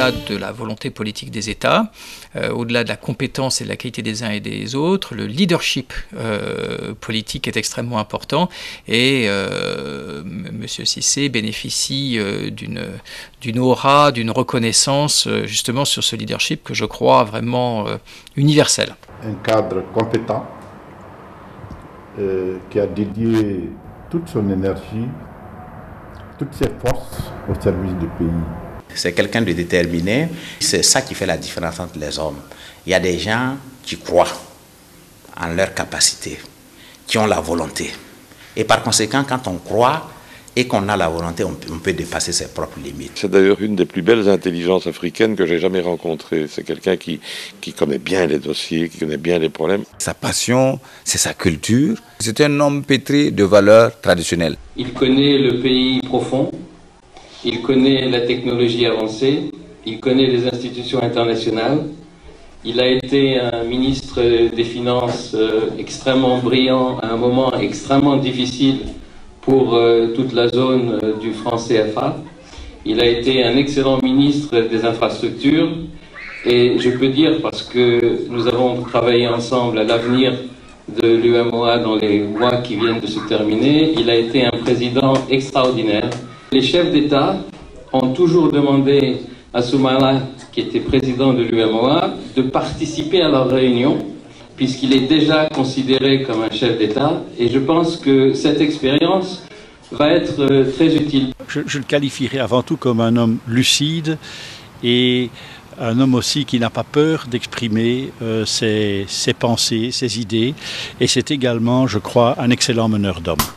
au-delà de la volonté politique des États, au-delà de la compétence et de la qualité des uns et des autres, le leadership politique est extrêmement important et M. Cissé bénéficie d'une aura, d'une reconnaissance justement sur ce leadership que je crois vraiment universel. Un cadre compétent qui a dédié toute son énergie, toutes ses forces au service du pays. C'est quelqu'un de déterminé, c'est ça qui fait la différence entre les hommes. Il y a des gens qui croient en leur capacité, qui ont la volonté. Et par conséquent, quand on croit et qu'on a la volonté, on peut dépasser ses propres limites. C'est d'ailleurs une des plus belles intelligences africaines que j'ai jamais rencontrées. C'est quelqu'un qui connaît bien les dossiers, qui connaît bien les problèmes. Sa passion, c'est sa culture. C'est un homme pétri de valeurs traditionnelles. Il connaît le pays profond, il connaît la technologie avancée, il connaît les institutions internationales. Il a été un ministre des Finances extrêmement brillant à un moment extrêmement difficile pour toute la zone du franc CFA. Il a été un excellent ministre des Infrastructures et je peux dire, parce que nous avons travaillé ensemble à l'avenir de l'UMOA dans les mois qui viennent de se terminer, il a été un président extraordinaire. Les chefs d'État ont toujours demandé à Soumaïla, qui était président de l'UMOA, de participer à leurs réunions, puisqu'il est déjà considéré comme un chef d'État, et je pense que cette expérience va être très utile. Je le qualifierais avant tout comme un homme lucide et un homme aussi qui n'a pas peur d'exprimer ses pensées, ses idées, et c'est également, je crois, un excellent meneur d'hommes.